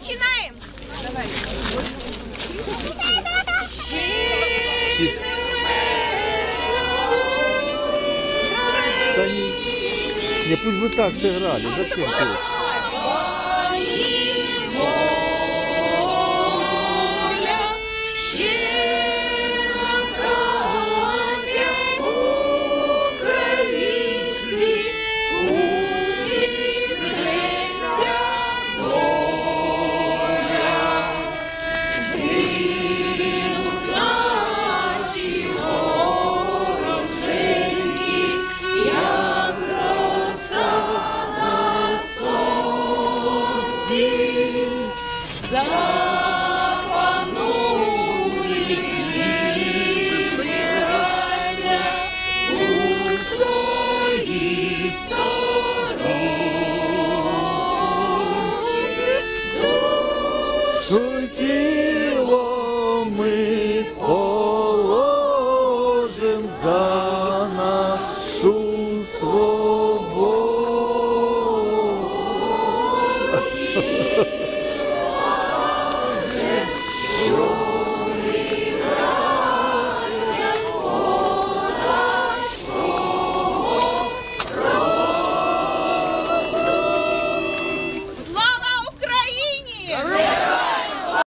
Починаем. Давай. Да не пусть бы так сыграли, зачем ты? Тіло ми положим за нашу свободу.